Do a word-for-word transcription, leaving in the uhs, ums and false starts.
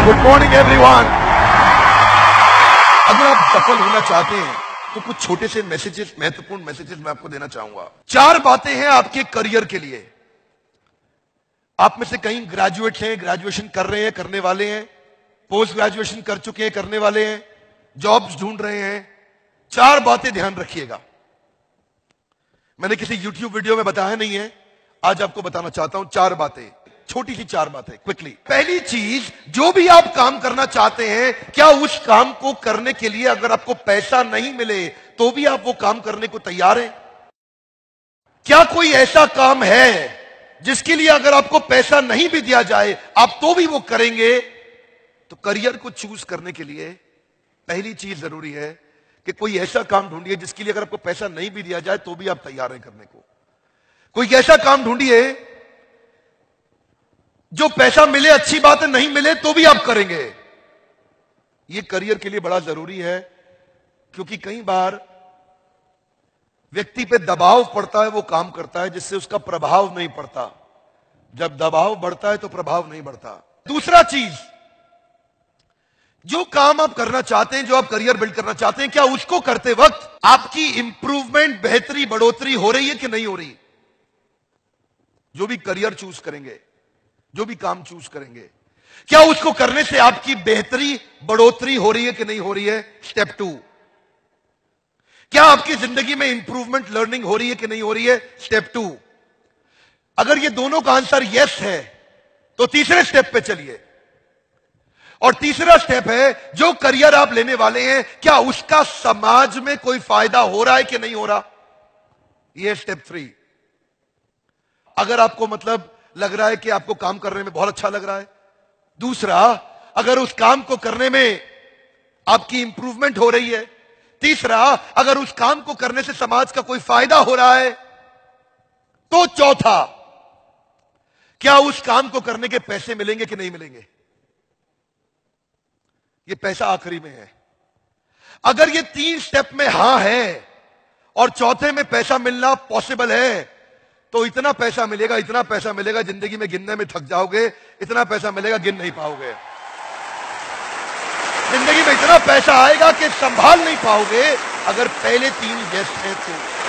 Good morning everyone. अगर आप सफल होना चाहते हैं तो कुछ छोटे से मैसेजेस, महत्वपूर्ण मैसेजेस मैं आपको देना चाहूंगा। चार बातें हैं आपके करियर के लिए। आप में से कई ग्रेजुएट हैं, ग्रेजुएशन कर रहे हैं, करने वाले हैं, पोस्ट ग्रेजुएशन कर चुके हैं, करने वाले हैं, जॉब्स ढूंढ रहे हैं। चार बातें ध्यान रखिएगा। मैंने किसी यूट्यूब वीडियो में बताया नहीं है, आज आपको बताना चाहता हूं चार बातें, छोटी सी चार बातें, क्विकली। पहली चीज, जो भी आप काम करना चाहते हैं, क्या उस काम को करने के लिए अगर आपको पैसा नहीं मिले तो भी आप वो काम करने को तैयार हैं? क्या कोई ऐसा काम है जिसके लिए अगर आपको पैसा नहीं भी दिया जाए आप तो भी वो करेंगे? तो करियर को चूज करने के लिए पहली चीज जरूरी है कि कोई ऐसा काम ढूंढिए जिसके लिए अगर आपको पैसा नहीं भी दिया जाए तो भी आप तैयार हैं करने को। कोई ऐसा काम ढूंढिए जो पैसा मिले अच्छी बात है, नहीं मिले तो भी आप करेंगे। यह करियर के लिए बड़ा जरूरी है, क्योंकि कई बार व्यक्ति पे दबाव पड़ता है, वो काम करता है जिससे उसका प्रभाव नहीं पड़ता। जब दबाव बढ़ता है तो प्रभाव नहीं बढ़ता। दूसरा चीज, जो काम आप करना चाहते हैं, जो आप करियर बिल्ड करना चाहते हैं, क्या उसको करते वक्त आपकी इंप्रूवमेंट, बेहतरी, बढ़ोतरी हो रही है कि नहीं हो रही? जो भी करियर चूज करेंगे, जो भी काम चूज करेंगे, क्या उसको करने से आपकी बेहतरी, बढ़ोतरी हो रही है कि नहीं हो रही है? Step two. क्या आपकी जिंदगी में इंप्रूवमेंट, लर्निंग हो रही है कि नहीं हो रही है? Step two. अगर ये दोनों का आंसर यस है तो तीसरे स्टेप पे चलिए। और तीसरा स्टेप है, जो करियर आप लेने वाले हैं, क्या उसका समाज में कोई फायदा हो रहा है कि नहीं हो रहा? यह स्टेप थ्री। अगर आपको मतलब लग रहा है कि आपको काम करने में बहुत अच्छा लग रहा है। दूसरा, अगर उस काम को करने में आपकी इंप्रूवमेंट हो रही है। तीसरा, अगर उस काम को करने से समाज का कोई फायदा हो रहा है। तो चौथा, क्या उस काम को करने के पैसे मिलेंगे कि नहीं मिलेंगे? ये पैसा आखिरी में है। अगर ये तीन स्टेप में हां है और चौथे में पैसा मिलना पॉसिबल है, तो इतना पैसा मिलेगा, इतना पैसा मिलेगा, जिंदगी में गिनने में थक जाओगे। इतना पैसा मिलेगा, गिन नहीं पाओगे। जिंदगी में इतना पैसा आएगा कि संभाल नहीं पाओगे। अगर पहले तीन यस हैं तो